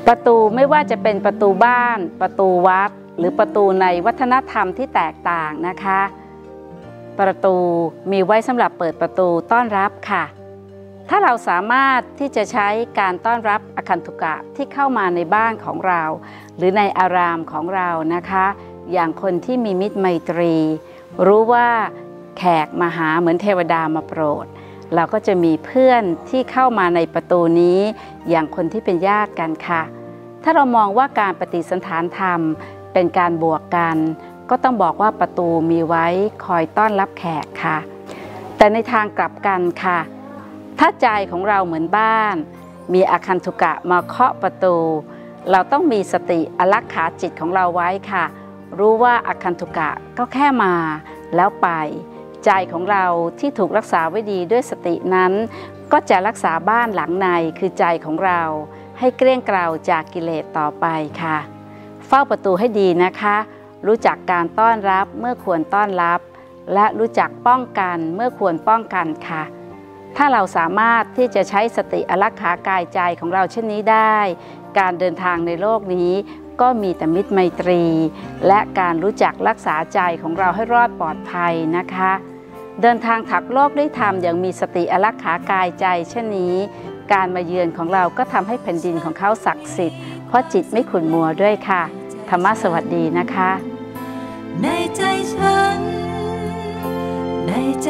ประตูไม่ว่าจะเป็นประตูบ้านประตูวัดหรือประตูในวัฒนธรรมที่แตกต่างนะคะประตูมีไว้สำหรับเปิดประตูต้อนรับค่ะถ้าเราสามารถที่จะใช้การต้อนรับอคันตุกะที่เข้ามาในบ้านของเราหรือในอารามของเรานะคะอย่างคนที่มีมิตรไมตรีรู้ว่าแขกมาหาเหมือนเทวดามาโปรดเราก็จะมีเพื่อนที่เข้ามาในประตูนี้อย่างคนที่เป็นญาติกันค่ะถ้าเรามองว่าการปฏิสันถานธรรมเป็นการบวกกันก็ต้องบอกว่าประตูมีไว้คอยต้อนรับแขกค่ะแต่ในทางกลับกันค่ะถ้าใจของเราเหมือนบ้านมีอคันตุกะมาเคาะประตูเราต้องมีสติอารักขาจิตของเราไว้ค่ะรู้ว่าอคันตุกะก็แค่มาแล้วไปใจของเราที่ถูกรักษาไว้ดีด้วยสตินั้นก็จะรักษาบ้านหลังในคือใจของเราให้เกลี้ยงเกลาจากกิเลสต่อไปค่ะเฝ้าประตูให้ดีนะคะรู้จักการต้อนรับเมื่อควรต้อนรับและรู้จักป้องกันเมื่อควรป้องกันค่ะถ้าเราสามารถที่จะใช้สติอารักขากายใจของเราเช่นนี้ได้การเดินทางในโลกนี้ก็มีแต่มิตรไมตรีและการรู้จักรักษาใจของเราให้รอดปลอดภัยนะคะเดินทางถักโลกด้วยธรรมอย่างมีสติอารักขากายใจเช่นนี้การมาเยือนของเราก็ทำให้แผ่นดินของเขาศักดิ์สิทธิ์เพราะจิตไม่ขุ่นมัวด้วยค่ะธรรมะสวัสดีนะคะในใจฉันในใจ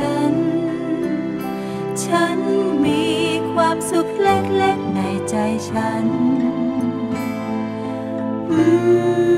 ฉันมีความสุขเล็กๆในใจฉัน